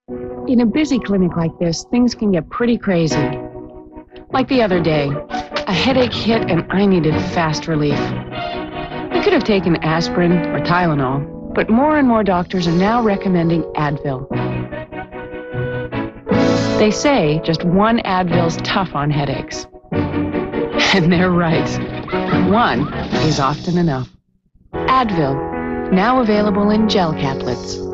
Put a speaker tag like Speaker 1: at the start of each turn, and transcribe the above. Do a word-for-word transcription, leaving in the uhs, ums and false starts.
Speaker 1: In a busy clinic like this, things can get pretty crazy. Like the other day, a headache hit and I needed fast relief. I could have taken aspirin or Tylenol, but more and more doctors are now recommending Advil. They say just one Advil's tough on headaches. And they're right. One is often enough. Advil, now available in gel caplets.